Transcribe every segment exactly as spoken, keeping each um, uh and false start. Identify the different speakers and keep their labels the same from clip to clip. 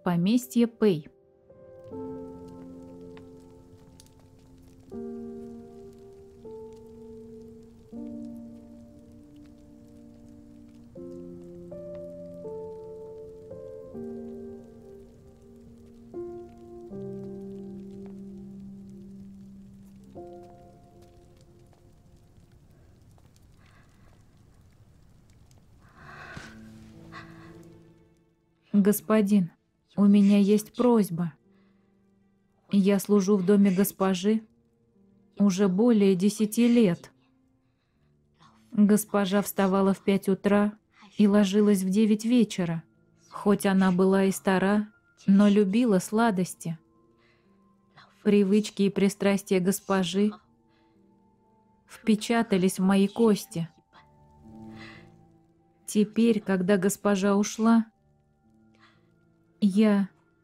Speaker 1: Поместье Пэй. Господин, у меня есть просьба. Я служу в доме госпожи уже более десяти лет. Госпожа вставала в пять утра и ложилась в девять вечера. Хоть она была и стара, но любила сладости. Привычки и пристрастия госпожи впечатались в мои кости. Теперь, когда госпожа ушла, я,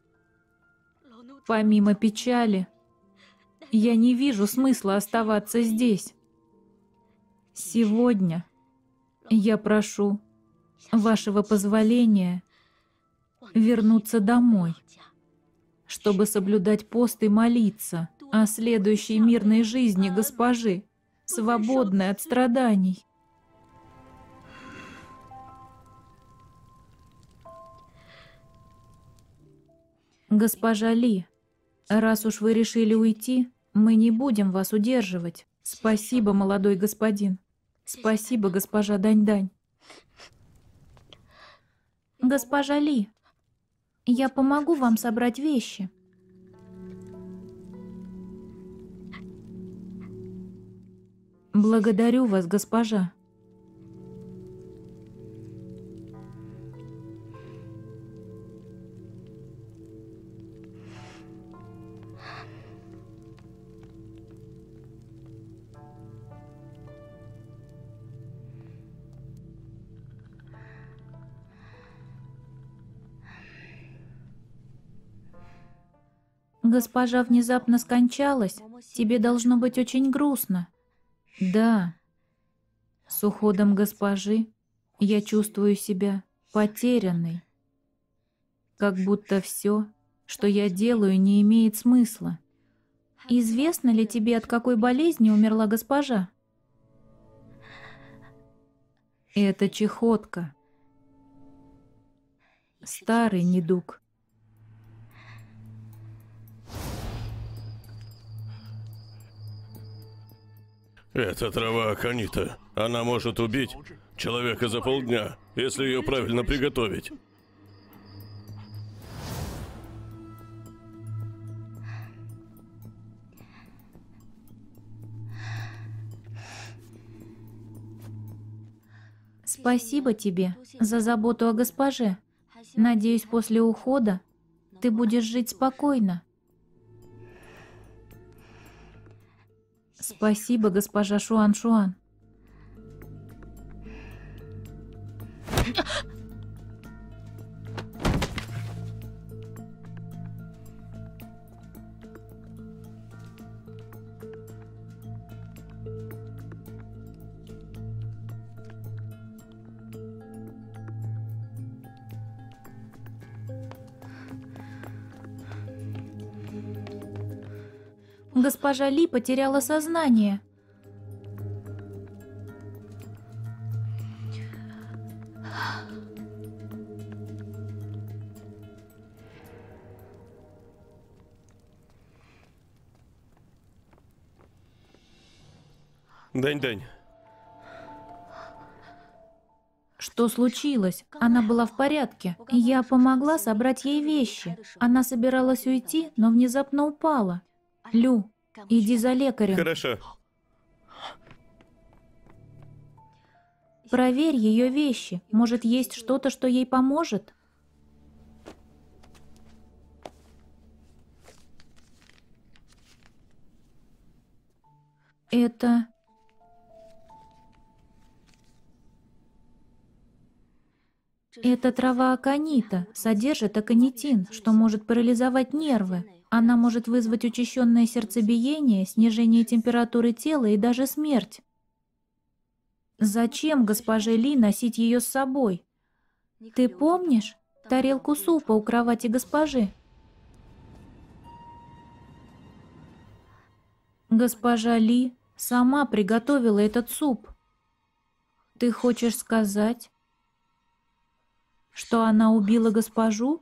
Speaker 1: помимо печали, я не вижу смысла оставаться здесь. Сегодня я прошу вашего позволения вернуться домой, чтобы соблюдать пост и молиться о следующей мирной жизни госпожи, свободной от страданий. Госпожа Ли, раз уж вы решили уйти, мы не будем вас удерживать. Спасибо, молодой господин. Спасибо, госпожа Дань-Дань. Госпожа Ли, я помогу вам собрать вещи. Благодарю вас, госпожа. Госпожа внезапно скончалась. Тебе должно быть очень грустно. Да. С уходом госпожи я чувствую себя потерянной. Как будто все, что я делаю, не имеет смысла. Известно ли тебе, от какой болезни умерла госпожа? Это чехотка. Старый недуг.
Speaker 2: Это трава аконита. Она может убить человека за полдня, если ее правильно приготовить.
Speaker 1: Спасибо тебе за заботу о госпоже. Надеюсь, после ухода ты будешь жить спокойно. Спасибо, госпожа Шуан-Шуан. Госпожа Ли потеряла сознание.
Speaker 2: Дань-Дань.
Speaker 1: Что случилось? Она была в порядке. Я помогла собрать ей вещи. Она собиралась уйти, но внезапно упала. Лю, иди за лекарем.
Speaker 2: Хорошо.
Speaker 1: Проверь ее вещи. Может, есть что-то, что ей поможет? Это... Это трава аконита. Содержит аконитин, что может парализовать нервы. Она может вызвать учащенное сердцебиение, снижение температуры тела и даже смерть. Зачем госпоже Ли носить ее с собой? Ты помнишь, тарелку супа у кровати госпожи. Госпожа Ли сама приготовила этот суп. Ты хочешь сказать, что она убила госпожу?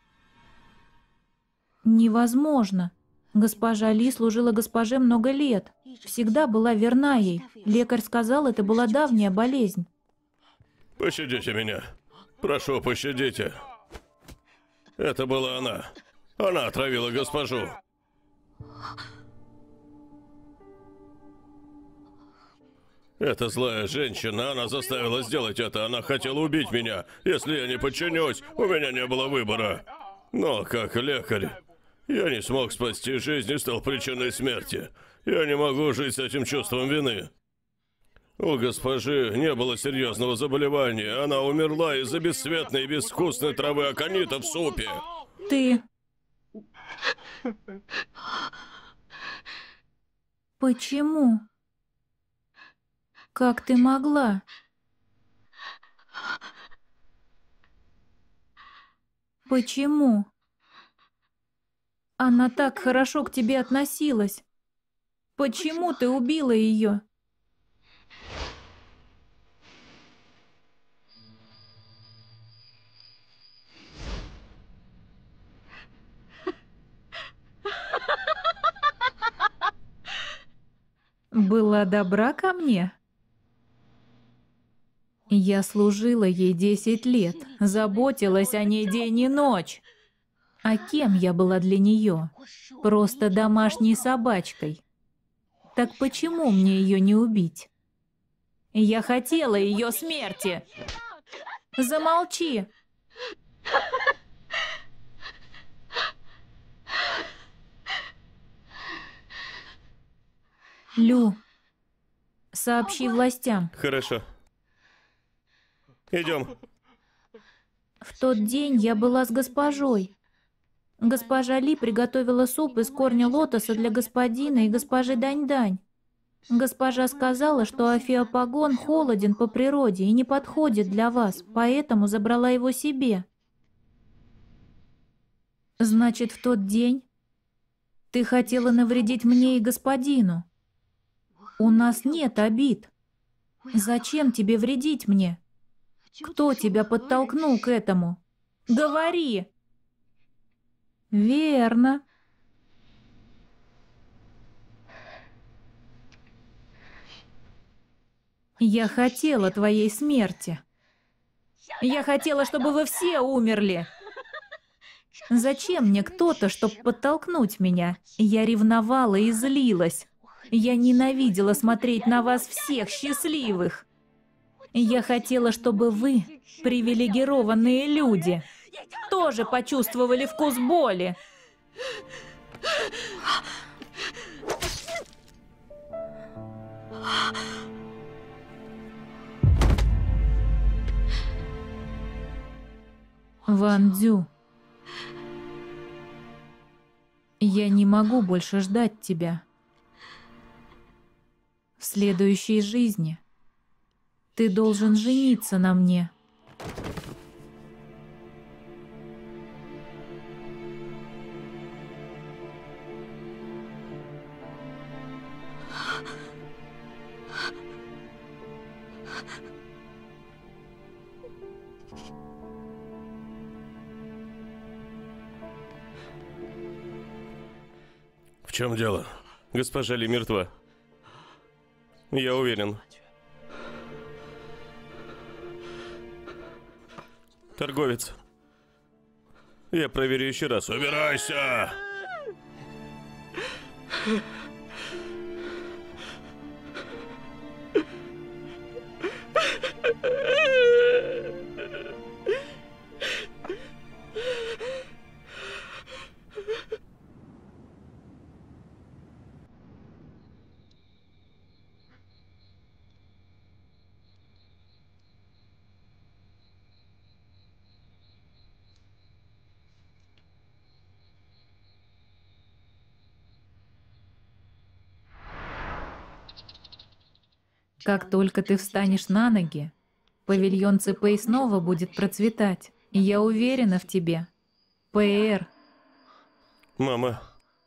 Speaker 1: Невозможно. Госпожа Ли служила госпоже много лет. Всегда была верна ей. Лекарь сказал, это была давняя болезнь.
Speaker 2: Пощадите меня. Прошу, пощадите. Это была она. Она отравила госпожу. Эта злая женщина, она заставила сделать это. Она хотела убить меня. Если я не подчинюсь, у меня не было выбора. Но как лекарь, я не смог спасти жизнь и стал причиной смерти. Я не могу жить с этим чувством вины. У госпожи не было серьезного заболевания. Она умерла из-за бесцветной и безвкусной травы аконита в супе.
Speaker 1: Ты... Почему? Как ты могла? Почему? Она так хорошо к тебе относилась. Почему ты убила ее? Была добра ко мне? Я служила ей десять лет, заботилась о ней день и ночь. А кем я была для нее? Просто домашней собачкой. Так почему мне ее не убить? Я хотела ее смерти. Замолчи. Лю, сообщи властям.
Speaker 2: Хорошо. Идем.
Speaker 1: В тот день я была с госпожой. Госпожа Ли приготовила суп из корня лотоса для господина и госпожи Дань-Дань. Госпожа сказала, что Афеопагон холоден по природе и не подходит для вас, поэтому забрала его себе. Значит, в тот день ты хотела навредить мне и господину. У нас нет обид. Зачем тебе вредить мне? Кто тебя подтолкнул к этому? Говори! Верно. Я хотела твоей смерти. Я хотела, чтобы вы все умерли. Зачем мне кто-то, чтобы подтолкнуть меня? Я ревновала и злилась. Я ненавидела смотреть на вас всех счастливых. Я хотела, чтобы вы, привилегированные люди, тоже почувствовали вкус боли. Ван Дзю, я не могу больше ждать тебя. В следующей жизни ты должен жениться на мне.
Speaker 2: В чем дело? Госпожа Ли мертва. Я уверен. Торговец. Я проверю еще раз. Убирайся!
Speaker 1: Как только ты встанешь на ноги, павильон Цепэй снова будет процветать. Я уверена в тебе. Пэр.
Speaker 2: Мама.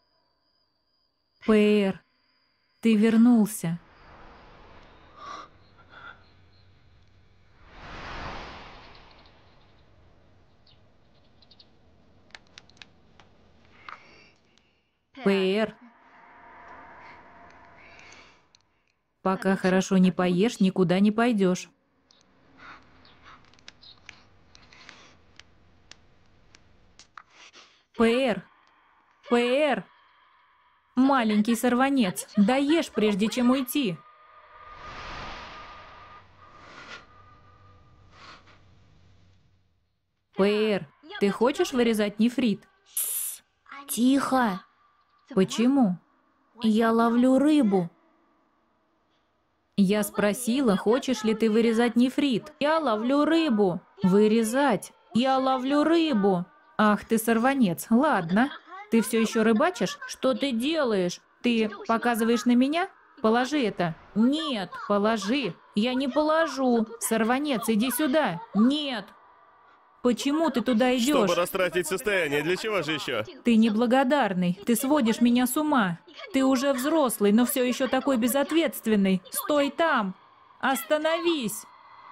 Speaker 1: Пэр. Ты вернулся. Пэр. Пока хорошо не поешь, никуда не пойдешь. Пэр. Пэр. Маленький сорванец, доешь, прежде чем уйти. Пэр, ты хочешь вырезать нефрит? Тихо. Почему? Я ловлю рыбу. Я спросила, хочешь ли ты вырезать нефрит. Я ловлю рыбу. Вырезать. Я ловлю рыбу. Ах ты сорванец. Ладно. Ты все еще рыбачишь? Что ты делаешь? Ты показываешь на меня? Положи это. Нет, положи. Я не положу. Сорванец, иди сюда. Нет. Почему ты туда идешь?
Speaker 2: Чтобы растратить состояние, для чего же еще?
Speaker 1: Ты неблагодарный. Ты сводишь меня с ума. Ты уже взрослый, но все еще такой безответственный. Стой там. Остановись.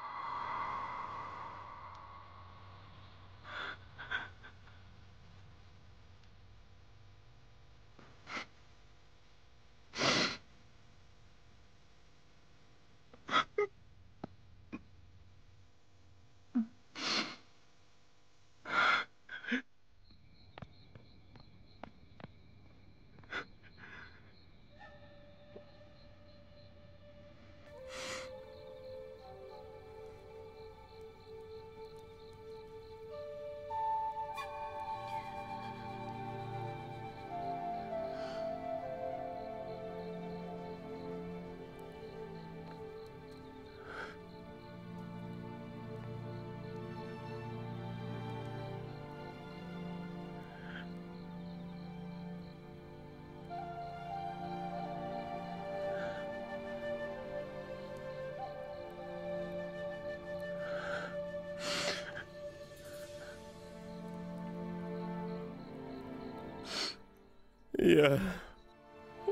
Speaker 2: Я... У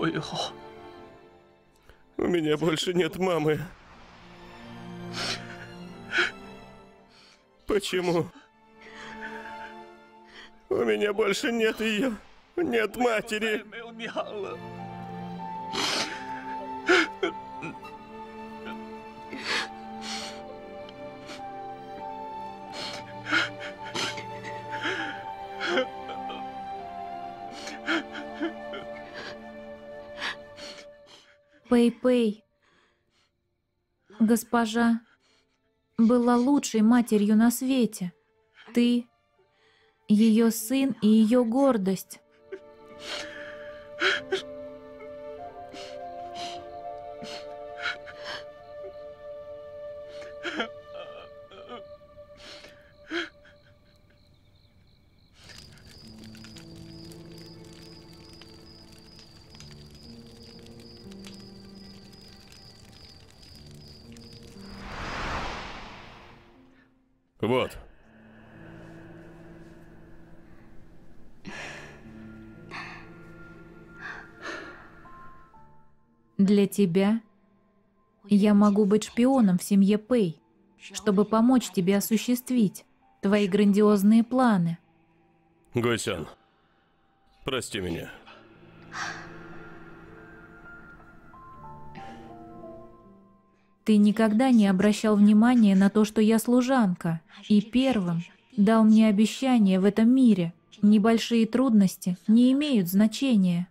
Speaker 2: меня больше нет мамы. Почему? У меня больше нет ее. Нет матери.
Speaker 1: Пэй-Пэй, госпожа была лучшей матерью на свете. Ты ее сын и ее гордость.
Speaker 2: Вот.
Speaker 1: Для тебя я могу быть шпионом в семье Пэй, чтобы помочь тебе осуществить твои грандиозные планы.
Speaker 2: Гойсян, прости меня.
Speaker 1: Ты никогда не обращал внимания на то, что я служанка, и первым дал мне обещание в этом мире. Небольшие трудности не имеют значения.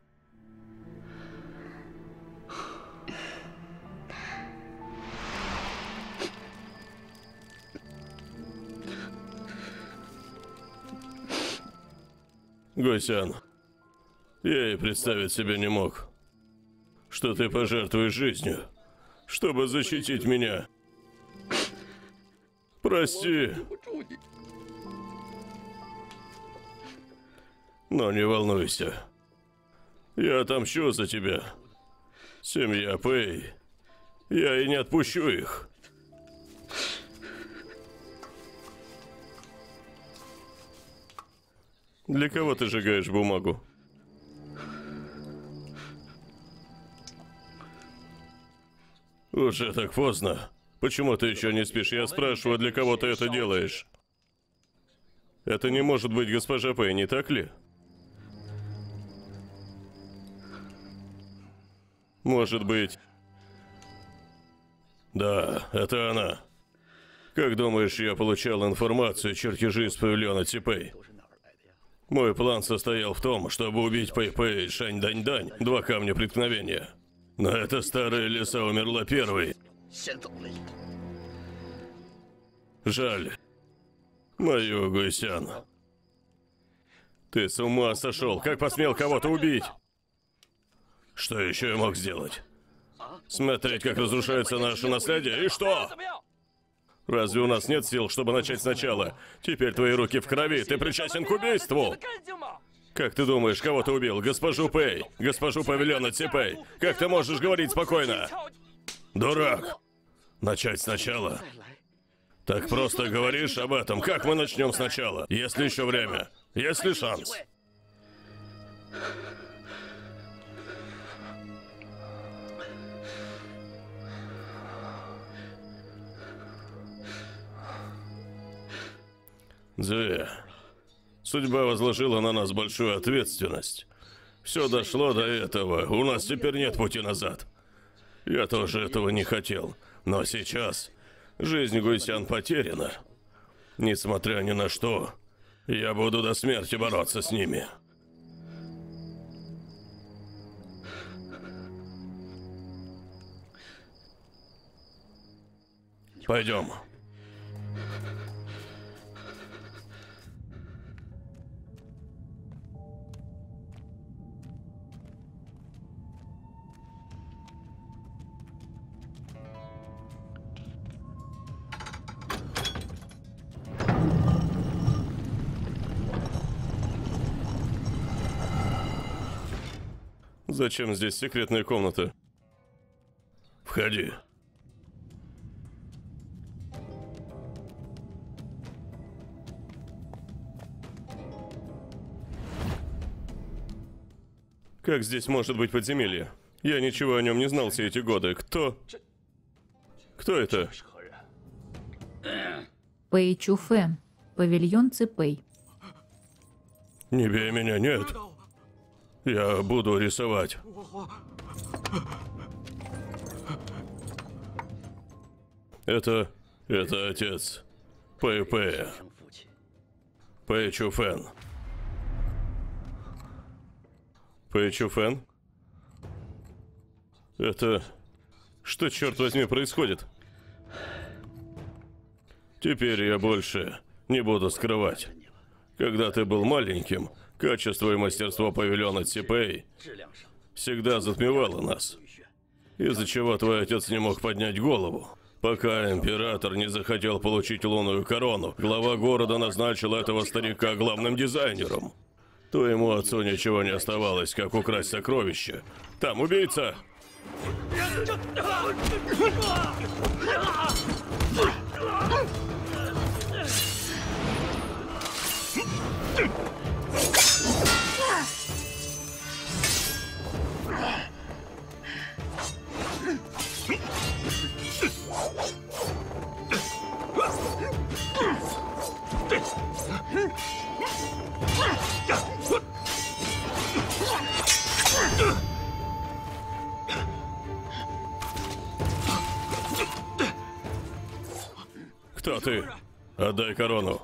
Speaker 2: Гойсян, я и представить себе не мог, что ты пожертвуешь жизнью, чтобы защитить меня. Прости. Но не волнуйся. Я отомщу за тебя. Семья Пэй. Я и не отпущу их. Для кого ты сжигаешь бумагу? Уже так поздно. Почему ты еще не спишь? Я спрашиваю, для кого ты это делаешь? Это не может быть госпожа Пэй, не так ли? Может быть... Да, это она. Как думаешь, я получал информацию, чертежи из павильона Ципэй? Мой план состоял в том, чтобы убить Пэй-Пэй и Шань-Дань-Дань, два камня преткновения. Но эта старая лиса умерла первой. Жаль. Мою Гуйсян. Ты с ума сошел? Как посмел кого-то убить? Что еще я мог сделать? Смотреть, как разрушается наше наследие, и что? Разве у нас нет сил, чтобы начать сначала? Теперь твои руки в крови, ты причастен к убийству! Как ты думаешь, кого ты убил? Госпожу Пэй? Госпожу павильона Ципэй? Как ты можешь говорить спокойно? Дурак! Начать сначала? Так просто говоришь об этом. Как мы начнем сначала? Есть ли еще время? Есть ли шанс? Цзуэ, судьба возложила на нас большую ответственность. Все дошло до этого. У нас теперь нет пути назад. Я тоже этого не хотел. Но сейчас жизнь Гуйсян потеряна. Несмотря ни на что, я буду до смерти бороться с ними. Пойдем. Зачем здесь секретная комната? Входи. Как здесь может быть подземелье? Я ничего о нем не знал все эти годы. Кто? Кто это?
Speaker 1: Пэй Чуфэн, павильон Ципэй.
Speaker 2: Не бей меня, нет. Я буду рисовать. Это... это отец Пэй-Пэя. Пэй Чуфэн. Пэй Чуфэн? Это... Что, черт возьми, происходит? Теперь я больше не буду скрывать. Когда ты был маленьким, качество и мастерство павильона Ципэй всегда затмевало нас. Из-за чего твой отец не мог поднять голову. Пока император не захотел получить лунную корону, глава города назначил этого старика главным дизайнером. Твоему отцу ничего не оставалось, как украсть сокровища. Там убийца! Кто ты? Отдай корону.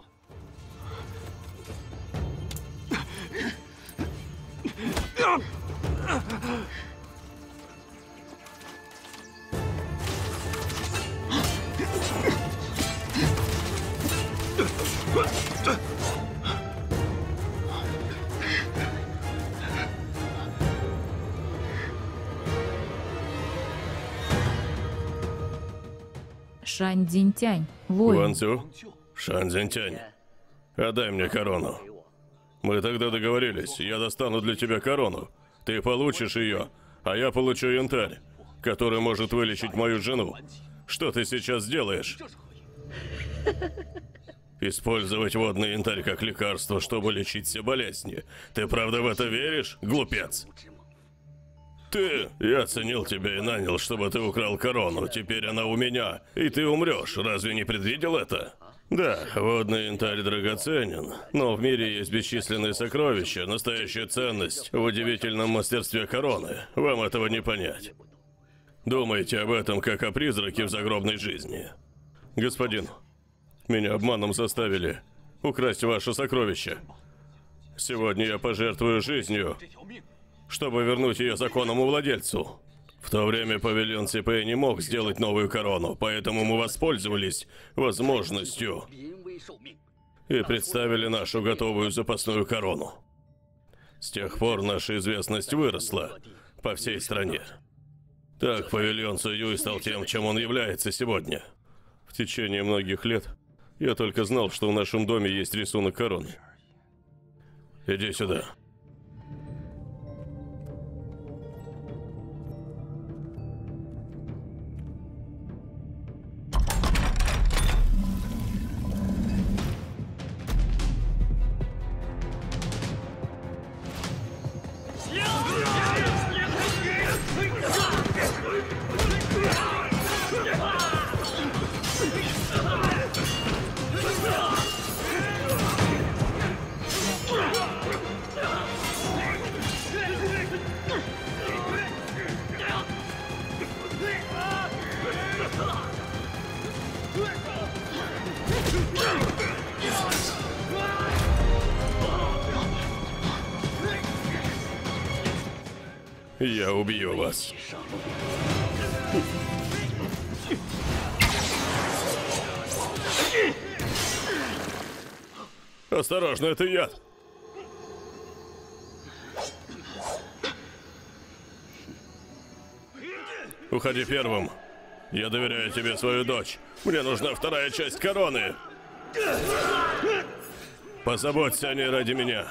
Speaker 1: Шань Цзиньтянь, воин.
Speaker 2: Ван Цю? Шань Цзиньтянь. Отдай мне корону. Мы тогда договорились, я достану для тебя корону. Ты получишь ее, а я получу янтарь, который может вылечить мою жену. Что ты сейчас делаешь? Использовать водный янтарь как лекарство, чтобы лечить все болезни. Ты правда в это веришь, глупец? Ты... Я ценил тебя и нанял, чтобы ты украл корону. Теперь она у меня, и ты умрешь. Разве не предвидел это? Да, водный янтарь драгоценен, но в мире есть бесчисленные сокровища, настоящая ценность в удивительном мастерстве короны. Вам этого не понять. Думайте об этом, как о призраке в загробной жизни. Господин, меня обманом заставили украсть ваше сокровище. Сегодня я пожертвую жизнью, чтобы вернуть ее законному владельцу. В то время павильон Сипэй не мог сделать новую корону, поэтому мы воспользовались возможностью и представили нашу готовую запасную корону. С тех пор наша известность выросла по всей стране. Так павильон Цююй стал тем, чем он является сегодня. В течение многих лет я только знал, что в нашем доме есть рисунок короны. Иди сюда. Я убью вас. Осторожно, это яд. Уходи первым. Я доверяю тебе свою дочь. Мне нужна вторая часть короны. Позаботься о ней ради меня.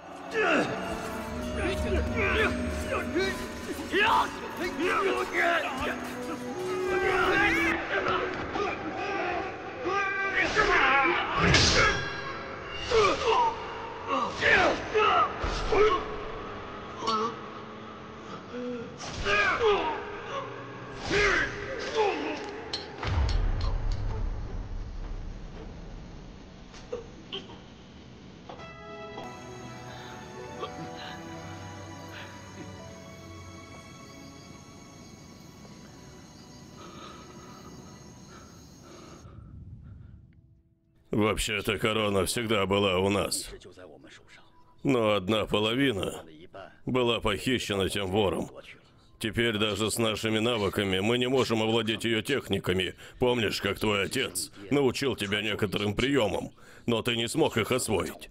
Speaker 2: Вообще-то корона всегда была у нас. Но одна половина была похищена тем вором. Теперь даже с нашими навыками мы не можем овладеть ее техниками. Помнишь, как твой отец научил тебя некоторым приемам, но ты не смог их освоить?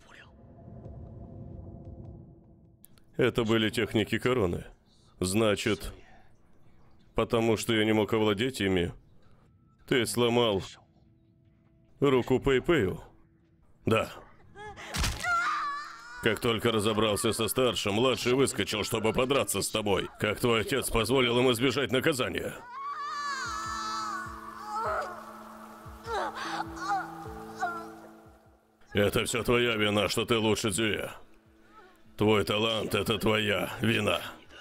Speaker 2: Это были техники короны. Значит, потому что я не мог овладеть ими, ты сломал руку Пэй-Пэю? Да. Как только разобрался со старшим, младший выскочил, чтобы подраться с тобой. Как твой отец позволил им избежать наказания? Это все твоя вина, что ты лучше Цзюэ. Твой талант — это твоя вина.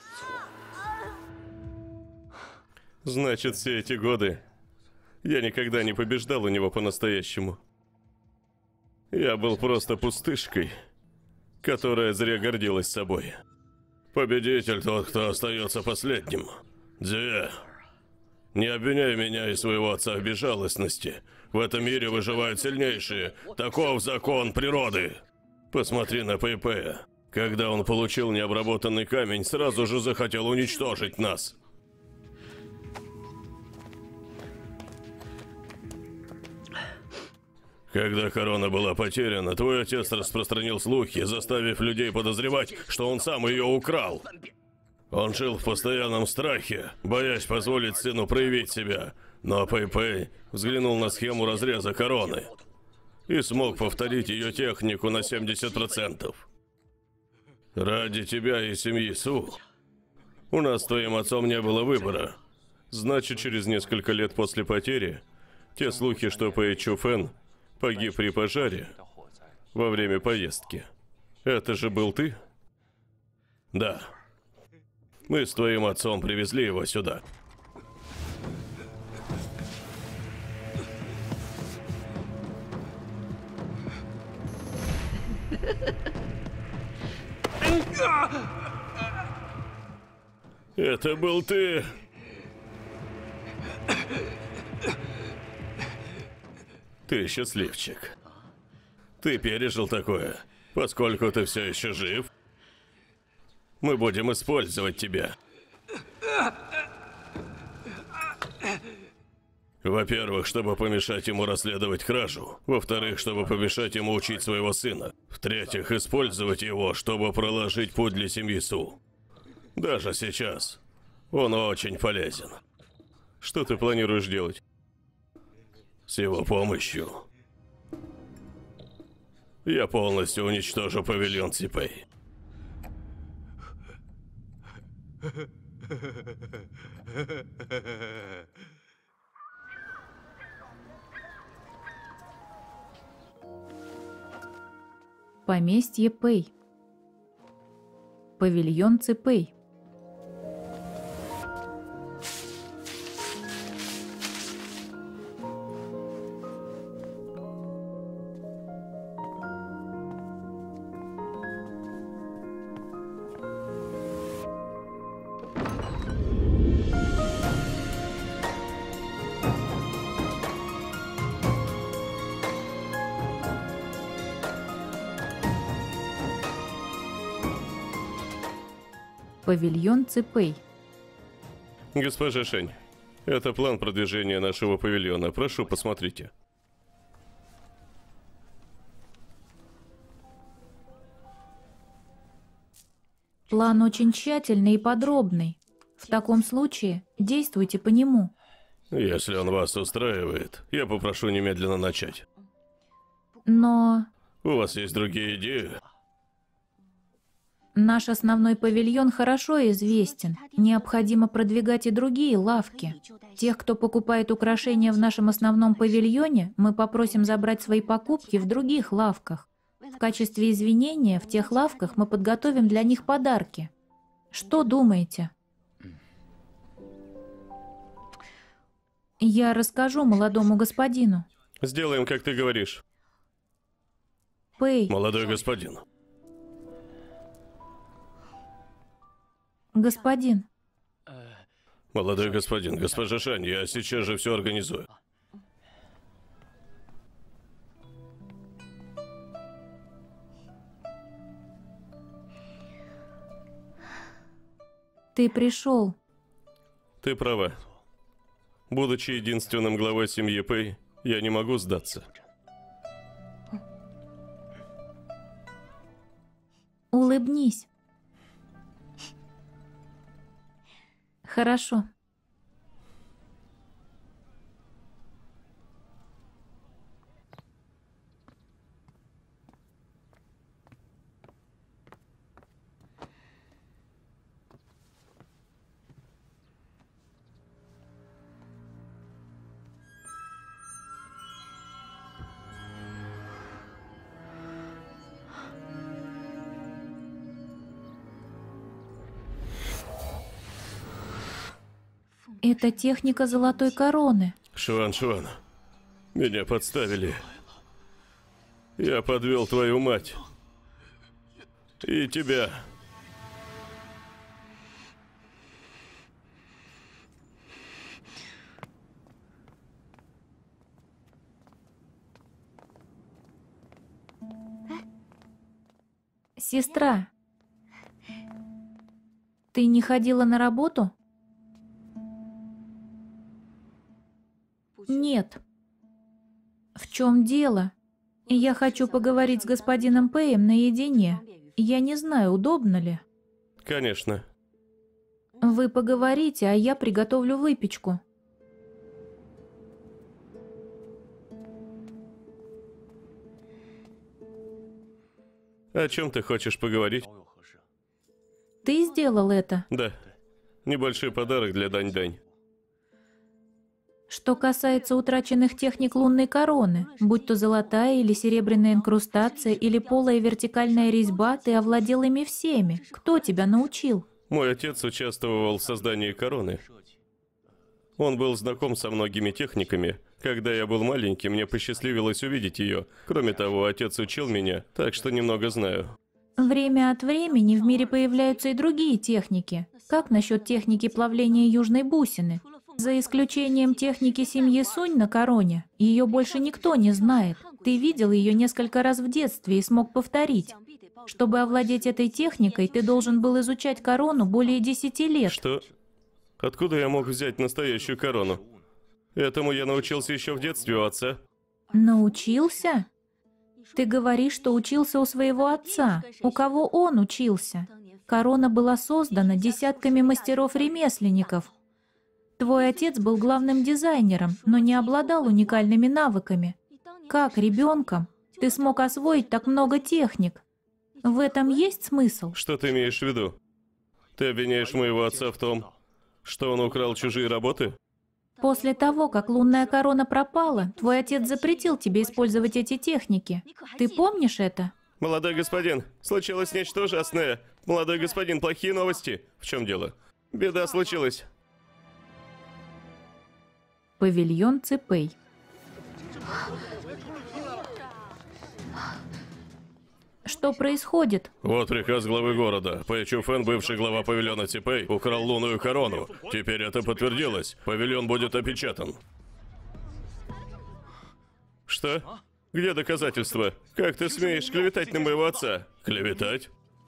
Speaker 2: Значит, все эти годы я никогда не побеждал у него по-настоящему. Я был просто пустышкой, которая зря гордилась собой. Победитель тот, кто остается последним. Цзюэ, не обвиняй меня и своего отца в безжалостности. В этом мире выживают сильнейшие. Таков закон природы. Посмотри на Пэй-Пэя. Когда он получил необработанный камень, сразу же захотел уничтожить нас. Когда корона была потеряна, твой отец распространил слухи, заставив людей подозревать, что он сам ее украл. Он жил в постоянном страхе, боясь позволить сыну проявить себя. Но Пэй-Пэй взглянул на схему разреза короны и смог повторить ее технику на семьдесят процентов. Ради тебя и семьи Су у нас с твоим отцом не было выбора. Значит, через несколько лет после потери те слухи, что Пэй Чу Фэн погиб при пожаре во время поездки. Это же был ты? Да. Мы с твоим отцом привезли его сюда. Это был ты. Ты счастливчик. Ты пережил такое, поскольку ты все еще жив. Мы будем использовать тебя. Во-первых, чтобы помешать ему расследовать кражу. Во-вторых, чтобы помешать ему учить своего сына. В-третьих, использовать его, чтобы проложить путь для семьи Су. Даже сейчас. Он очень полезен. Что ты планируешь делать? С его помощью я полностью уничтожу павильон Ципэй.
Speaker 1: Поместье Пэй. Павильон Ципэй. Павильон Ципэй.
Speaker 2: Госпожа Шэнь, это план продвижения нашего павильона. Прошу, посмотрите.
Speaker 1: План очень тщательный и подробный. В таком случае действуйте по нему.
Speaker 2: Если он вас устраивает, я попрошу немедленно начать.
Speaker 1: Но
Speaker 2: У вас есть другие идеи?
Speaker 1: наш основной павильон хорошо известен. Необходимо продвигать и другие лавки. Тех, кто покупает украшения в нашем основном павильоне, мы попросим забрать свои покупки в других лавках. В качестве извинения в тех лавках мы подготовим для них подарки. Что думаете? Я расскажу молодому господину.
Speaker 2: Сделаем, как ты говоришь.
Speaker 1: Пэй,
Speaker 2: Молодой господин.
Speaker 1: господин,
Speaker 2: Молодой господин, госпожа Шань, я сейчас же все организую.
Speaker 1: ты пришел.
Speaker 2: Ты права. Будучи единственным главой семьи Пэй, я не могу сдаться.
Speaker 1: Улыбнись. Хорошо. Это техника золотой короны.
Speaker 2: Шуан, Шуан, меня подставили. Я подвел твою мать. И тебя.
Speaker 1: Сестра, ты не ходила на работу? Нет. В чем дело? Я хочу поговорить с господином Пэем наедине. Я не знаю, удобно ли.
Speaker 2: Конечно.
Speaker 1: Вы поговорите, а я приготовлю выпечку.
Speaker 2: О чем ты хочешь поговорить?
Speaker 1: Ты сделал это?
Speaker 2: Да. Небольшой подарок для Дань-Дань.
Speaker 1: Что касается утраченных техник лунной короны, будь то золотая или серебряная инкрустация, или полая вертикальная резьба, ты овладел ими всеми. Кто тебя научил?
Speaker 2: Мой отец участвовал в создании короны. Он был знаком со многими техниками. Когда я был маленький, мне посчастливилось увидеть ее. Кроме того, отец учил меня, так что немного знаю.
Speaker 1: Время от времени в мире появляются и другие техники. Как насчет техники плавления южной бусины? За исключением техники семьи Сунь на короне, ее больше никто не знает. Ты видел ее несколько раз в детстве и смог повторить. Чтобы овладеть этой техникой, ты должен был изучать корону более десяти лет.
Speaker 2: Что? Откуда я мог взять настоящую корону? Этому я научился еще в детстве у отца.
Speaker 1: Научился? Ты говоришь, что учился у своего отца. У кого он учился? Корона была создана десятками мастеров-ремесленников. Твой отец был главным дизайнером, но не обладал уникальными навыками. Как ребенком ты смог освоить так много техник? В этом есть смысл?
Speaker 2: Что ты имеешь в виду? Ты обвиняешь моего отца в том, что он украл чужие работы?
Speaker 1: После того, как лунная корона пропала, твой отец запретил тебе использовать эти техники. Ты помнишь это?
Speaker 2: Молодой господин, случилось нечто ужасное. Молодой господин, плохие новости. В чем дело? Беда случилась.
Speaker 1: Павильон Ципэй. Что происходит?
Speaker 2: Вот приказ главы города. Пэй Чуфэн, бывший глава павильона Ципэй, украл лунную корону. Теперь это подтвердилось. Павильон будет опечатан. Что? Где доказательства? Как ты смеешь клеветать на моего отца? Клеветать?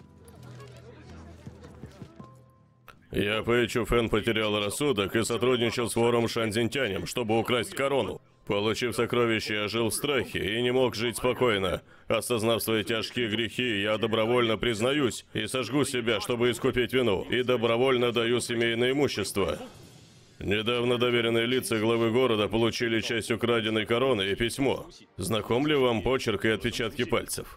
Speaker 2: Я, Пэй Чуфэн, потерял рассудок и сотрудничал с вором Шань Цзиньтянем, чтобы украсть корону. Получив сокровище, я жил в страхе и не мог жить спокойно. Осознав свои тяжкие грехи, я добровольно признаюсь и сожгу себя, чтобы искупить вину, и добровольно даю семейное имущество. Недавно доверенные лица главы города получили часть украденной короны и письмо. Знаком ли вам почерк и отпечатки пальцев?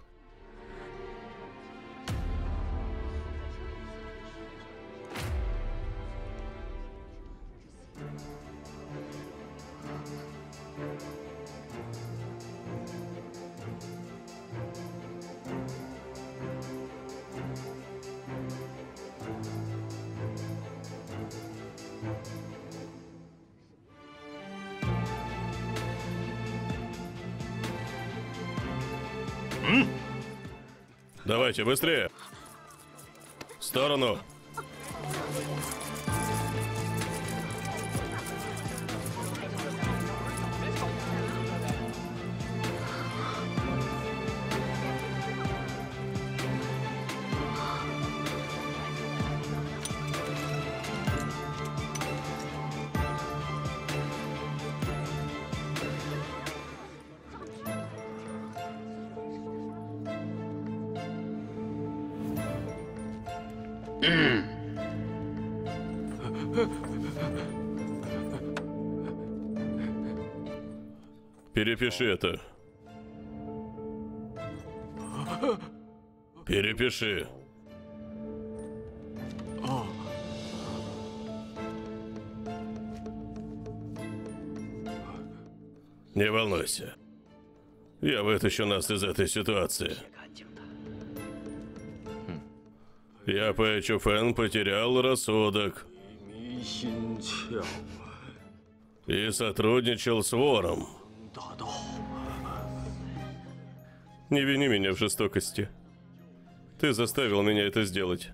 Speaker 2: Давайте, быстрее! В сторону! Перепиши это. Перепиши. Не волнуйся. Я вытащу нас из этой ситуации. Я, Пэй Чуфэн, потерял рассудок. И сотрудничал с вором. Не вини меня в жестокости. Ты заставил меня это сделать.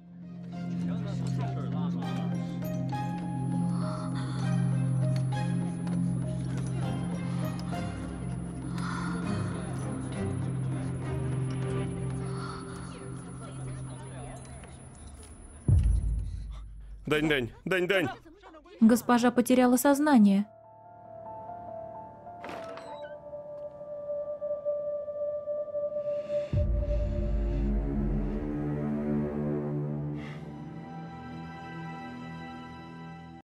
Speaker 2: Дань-дань, дань-дань.
Speaker 1: Госпожа потеряла сознание.